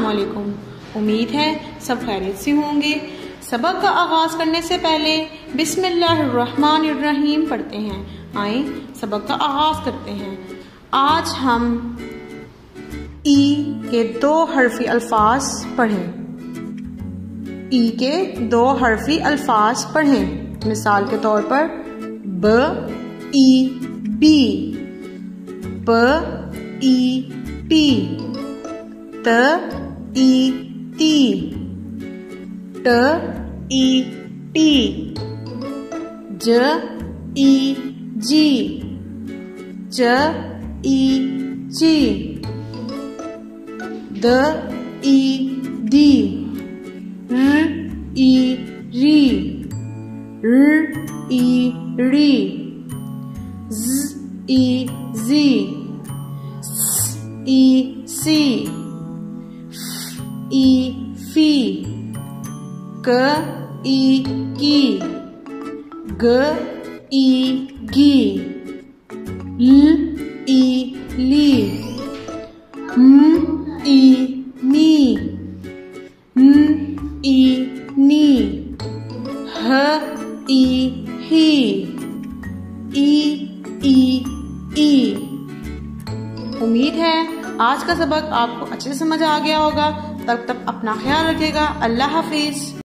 अस्सलामुअलैकुम। उम्मीद है सब खैरियत से होंगे। सबक का आगाज करने से पहले बिस्मिल्लाहिर्रहमानिर्रहीम पढ़ते हैं। आए सबक का आगाज करते हैं। आज हम ई के 2 हर्फी अल्फाज पढ़ें। ई के 2 हर्फी अल्फाज पढ़ें। मिसाल के तौर पर ब ई बी, ब ई पी, त ई ती, ट ई टी, ज ई जी, ज ई जी, द ई दी, र ई री, र ई री, ज ई जी, स ई सी, फ ई फी, क ई की, ग ई गी, ल ई ली, म ई मी, न ई नी, ह ई ही, ई ई। उम्मीद है आज का सबक आपको अच्छे से समझ आ गया होगा। तब तक अपना ख्याल रखिएगा। अल्लाह हाफिज।